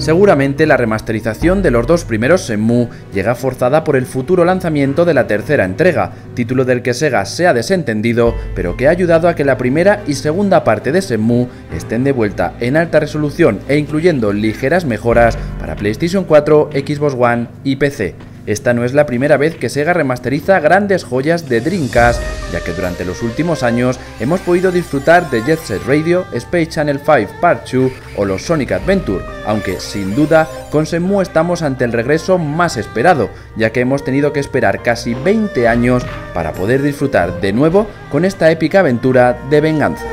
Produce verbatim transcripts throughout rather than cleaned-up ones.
Seguramente la remasterización de los dos primeros Shenmue llega forzada por el futuro lanzamiento de la tercera entrega, título del que Sega se ha desentendido, pero que ha ayudado a que la primera y segunda parte de Shenmue estén de vuelta en alta resolución e incluyendo ligeras mejoras para PlayStation cuatro, Xbox One y P C. Esta no es la primera vez que Sega remasteriza grandes joyas de Dreamcast, ya que durante los últimos años hemos podido disfrutar de Jet Set Radio, Space Channel cinco Part dos o los Sonic Adventure, aunque sin duda con Shenmue estamos ante el regreso más esperado, ya que hemos tenido que esperar casi veinte años para poder disfrutar de nuevo con esta épica aventura de venganza.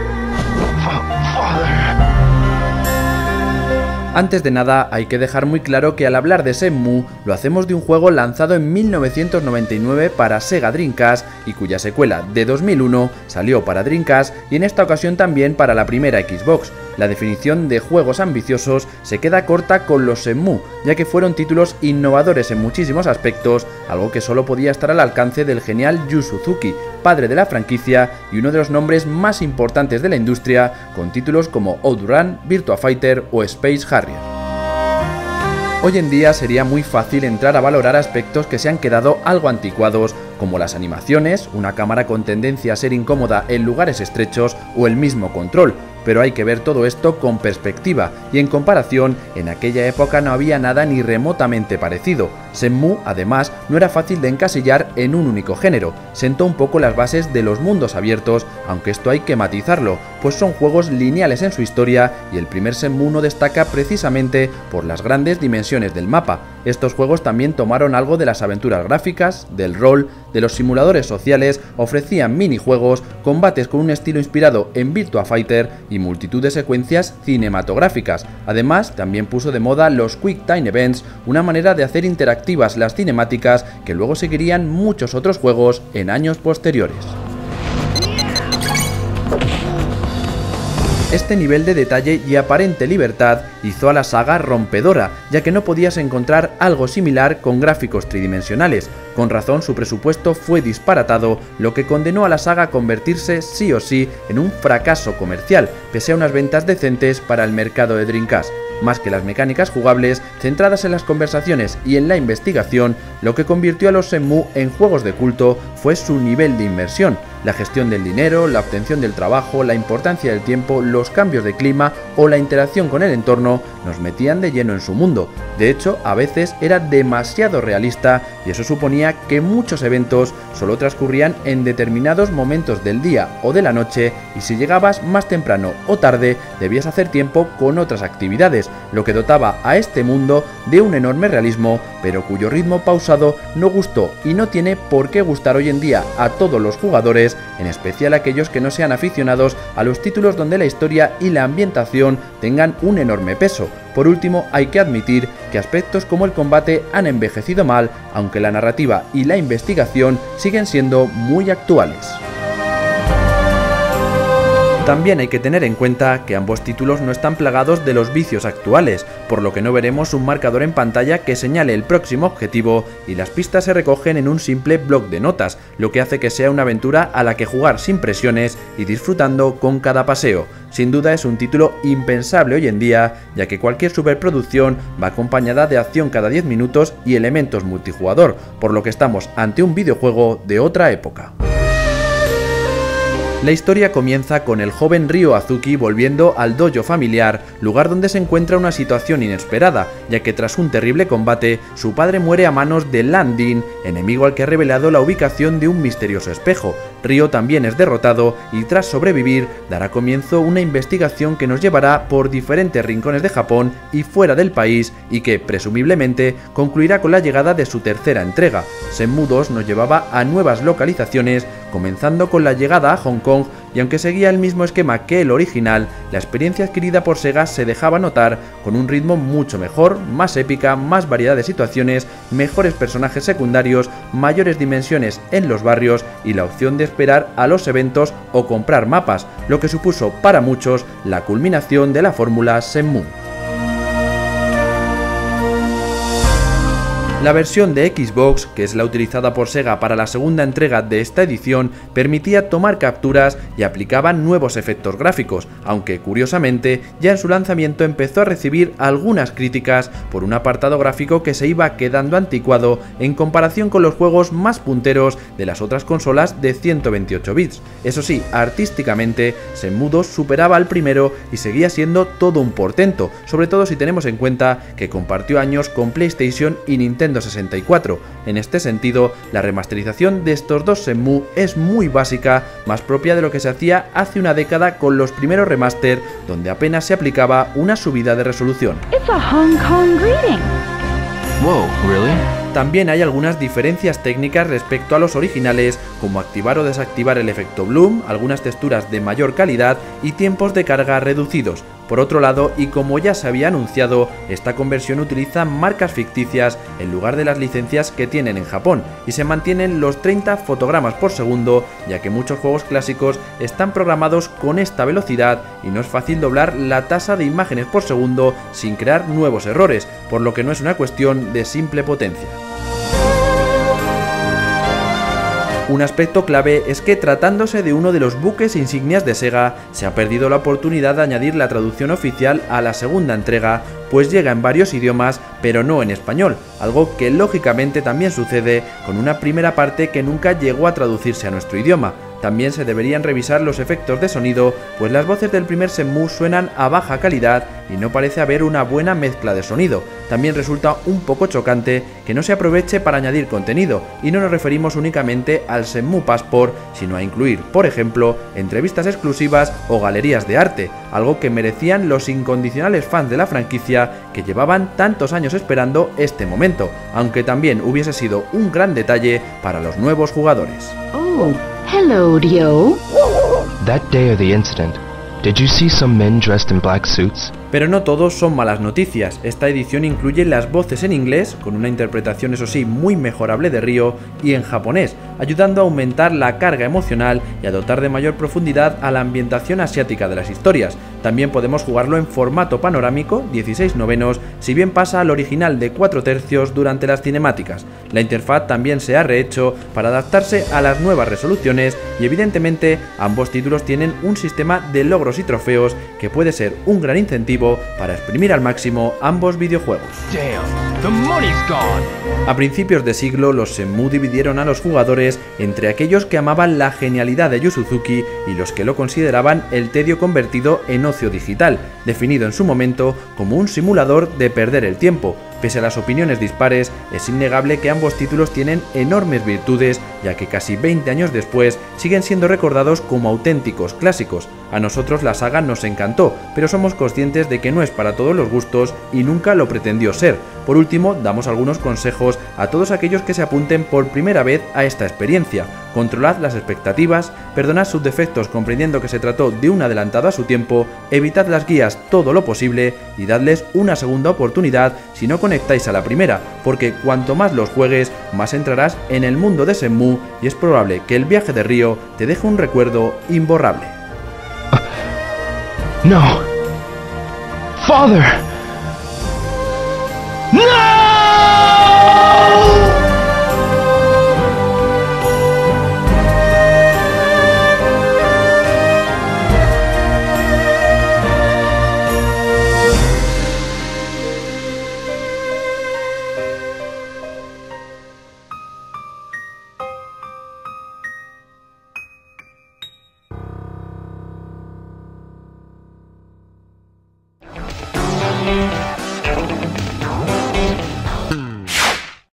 Antes de nada, hay que dejar muy claro que al hablar de Shenmue, lo hacemos de un juego lanzado en mil novecientos noventa y nueve para Sega Dreamcast y cuya secuela de dos mil uno salió para Dreamcast y en esta ocasión también para la primera Xbox. La definición de juegos ambiciosos se queda corta con los Shenmue, ya que fueron títulos innovadores en muchísimos aspectos, algo que solo podía estar al alcance del genial Yu Suzuki, padre de la franquicia y uno de los nombres más importantes de la industria, con títulos como OutRun, Virtua Fighter o Space Harrier. Hoy en día sería muy fácil entrar a valorar aspectos que se han quedado algo anticuados, como las animaciones, una cámara con tendencia a ser incómoda en lugares estrechos o el mismo control, pero hay que ver todo esto con perspectiva, y en comparación, en aquella época no había nada ni remotamente parecido. Shenmue, además, no era fácil de encasillar en un único género, sentó un poco las bases de los mundos abiertos, aunque esto hay que matizarlo, pues son juegos lineales en su historia y el primer Shenmue no destaca precisamente por las grandes dimensiones del mapa. Estos juegos también tomaron algo de las aventuras gráficas, del rol, de los simuladores sociales, ofrecían minijuegos, combates con un estilo inspirado en Virtua Fighter y multitud de secuencias cinematográficas. Además, también puso de moda los Quick Time Events, una manera de hacer interactivas las cinemáticas que luego seguirían muchos otros juegos en años posteriores. Este nivel de detalle y aparente libertad hizo a la saga rompedora, ya que no podías encontrar algo similar con gráficos tridimensionales. Con razón, su presupuesto fue disparatado, lo que condenó a la saga a convertirse sí o sí en un fracaso comercial, pese a unas ventas decentes para el mercado de Dreamcast. Más que las mecánicas jugables, centradas en las conversaciones y en la investigación, lo que convirtió a los Shenmue en juegos de culto fue su nivel de inmersión. La gestión del dinero, la obtención del trabajo, la importancia del tiempo, los cambios de clima o la interacción con el entorno nos metían de lleno en su mundo. De hecho, a veces era demasiado realista y eso suponía que muchos eventos solo transcurrían en determinados momentos del día o de la noche, y si llegabas más temprano o tarde debías hacer tiempo con otras actividades, lo que dotaba a este mundo de un enorme realismo, pero cuyo ritmo pausado no gustó y no tiene por qué gustar hoy en día a todos los jugadores, en especial aquellos que no sean aficionados a los títulos donde la historia y la ambientación tengan un enorme peso. Por último, hay que admitir que aspectos como el combate han envejecido mal, aunque la narrativa y la investigación siguen siendo muy actuales. También hay que tener en cuenta que ambos títulos no están plagados de los vicios actuales, por lo que no veremos un marcador en pantalla que señale el próximo objetivo y las pistas se recogen en un simple bloc de notas, lo que hace que sea una aventura a la que jugar sin presiones y disfrutando con cada paseo. Sin duda es un título impensable hoy en día, ya que cualquier superproducción va acompañada de acción cada diez minutos y elementos multijugador, por lo que estamos ante un videojuego de otra época. La historia comienza con el joven Ryo Azuki volviendo al dojo familiar, lugar donde se encuentra una situación inesperada, ya que tras un terrible combate, su padre muere a manos de Lan Din, enemigo al que ha revelado la ubicación de un misterioso espejo. Ryo también es derrotado y tras sobrevivir, dará comienzo una investigación que nos llevará por diferentes rincones de Japón y fuera del país y que, presumiblemente, concluirá con la llegada de su tercera entrega. Shenmue dos nos llevaba a nuevas localizaciones, comenzando con la llegada a Hong Kong, y aunque seguía el mismo esquema que el original, la experiencia adquirida por Sega se dejaba notar con un ritmo mucho mejor, más épica, más variedad de situaciones, mejores personajes secundarios, mayores dimensiones en los barrios y la opción de esperar a los eventos o comprar mapas, lo que supuso para muchos la culminación de la fórmula Shenmue. La versión de Xbox, que es la utilizada por Sega para la segunda entrega de esta edición, permitía tomar capturas y aplicaba nuevos efectos gráficos, aunque curiosamente ya en su lanzamiento empezó a recibir algunas críticas por un apartado gráfico que se iba quedando anticuado en comparación con los juegos más punteros de las otras consolas de ciento veintiocho bits. Eso sí, artísticamente, Shenmue dos superaba al primero y seguía siendo todo un portento, sobre todo si tenemos en cuenta que compartió años con PlayStation y Nintendo sesenta y cuatro. En este sentido, la remasterización de estos dos Shenmue es muy básica, más propia de lo que se hacía hace una década con los primeros remaster, donde apenas se aplicaba una subida de resolución. It's a Hong Kong greeting. Whoa, really? También hay algunas diferencias técnicas respecto a los originales, como activar o desactivar el efecto Bloom, algunas texturas de mayor calidad y tiempos de carga reducidos. Por otro lado, y como ya se había anunciado, esta conversión utiliza marcas ficticias en lugar de las licencias que tienen en Japón, y se mantienen los treinta fotogramas por segundo, ya que muchos juegos clásicos están programados con esta velocidad y no es fácil doblar la tasa de imágenes por segundo sin crear nuevos errores, por lo que no es una cuestión de simple potencia. Un aspecto clave es que, tratándose de uno de los buques insignias de Sega, se ha perdido la oportunidad de añadir la traducción oficial a la segunda entrega, pues llega en varios idiomas, pero no en español, algo que lógicamente también sucede con una primera parte que nunca llegó a traducirse a nuestro idioma. También se deberían revisar los efectos de sonido, pues las voces del primer Shenmue suenan a baja calidad y no parece haber una buena mezcla de sonido. También resulta un poco chocante que no se aproveche para añadir contenido, y no nos referimos únicamente al Shenmue Passport, sino a incluir, por ejemplo, entrevistas exclusivas o galerías de arte, algo que merecían los incondicionales fans de la franquicia que llevaban tantos años esperando este momento, aunque también hubiese sido un gran detalle para los nuevos jugadores. Oh, hello, Ryo. That day of the incident, did you see some men dressed in black suits? Pero no todos son malas noticias. Esta edición incluye las voces en inglés, con una interpretación eso sí muy mejorable de Ryo, y en japonés, ayudando a aumentar la carga emocional y a dotar de mayor profundidad a la ambientación asiática de las historias. También podemos jugarlo en formato panorámico, dieciséis novenos, si bien pasa al original de cuatro tercios durante las cinemáticas. La interfaz también se ha rehecho para adaptarse a las nuevas resoluciones y evidentemente ambos títulos tienen un sistema de logros y trofeos que puede ser un gran incentivo para exprimir al máximo ambos videojuegos. Damn, the money's gone. A principios de siglo, los Shenmue dividieron a los jugadores entre aquellos que amaban la genialidad de Yu Suzuki y los que lo consideraban el tedio convertido en ocio digital, definido en su momento como un simulador de perder el tiempo. Pese a las opiniones dispares, es innegable que ambos títulos tienen enormes virtudes, ya que casi veinte años después siguen siendo recordados como auténticos clásicos. A nosotros la saga nos encantó, pero somos conscientes de que no es para todos los gustos y nunca lo pretendió ser. Por último, damos algunos consejos a todos aquellos que se apunten por primera vez a esta experiencia. Controlad las expectativas, perdonad sus defectos comprendiendo que se trató de un adelantado a su tiempo, evitad las guías todo lo posible y dadles una segunda oportunidad si no conectáis a la primera, porque cuanto más los juegues, más entrarás en el mundo de Shenmue y es probable que el viaje de Ryo te deje un recuerdo imborrable. No. Father!